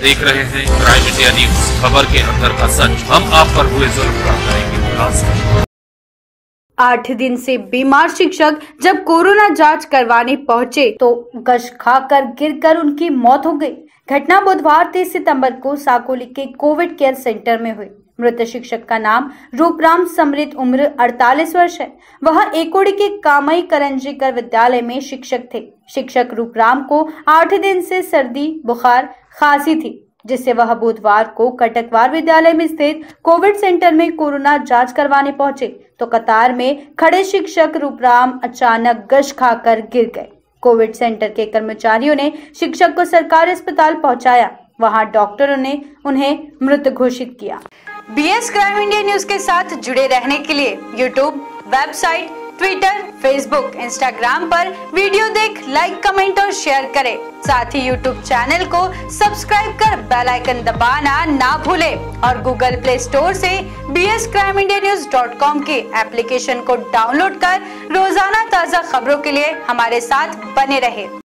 देख रहे हैं क्राइम इंडिया न्यूज, खबर के अंदर का सच। हम आप पर हुए जुल्म का करेंगे खुलासा। 8 दिन से बीमार शिक्षक जब कोरोना जांच करवाने पहुंचे तो गश खाकर गिरकर उनकी मौत हो गई। घटना बुधवार 30 सितंबर को साकोली के कोविड केयर सेंटर में हुई। मृत शिक्षक का नाम रूपराम समृत, उम्र 48 वर्ष है। वह एकोड़ी के कामई करंजीकर विद्यालय में शिक्षक थे। शिक्षक रूपराम को 8 दिन से सर्दी, बुखार, खांसी थी, जिससे वह बुधवार को कटकवार विद्यालय में स्थित कोविड सेंटर में कोरोना जांच करवाने पहुंचे तो कतार में खड़े शिक्षक रूपराम अचानक गश खाकर गिर गए। कोविड सेंटर के कर्मचारियों ने शिक्षक को सरकारी अस्पताल पहुंचाया। वहां डॉक्टरों ने उन्हें मृत घोषित किया। बीएस क्राइम इंडिया न्यूज के साथ जुड़े रहने के लिए YouTube, website, Twitter, Facebook, Instagram पर वीडियो देख लाइक, कमेंट और शेयर करें। साथ ही यूट्यूब चैनल को सब्सक्राइब कर बेल आइकन दबाना ना भूलें और गूगल प्ले स्टोर से bscrimindianews.com के एप्लीकेशन को डाउनलोड कर रोजाना ताज़ा खबरों के लिए हमारे साथ बने रहें।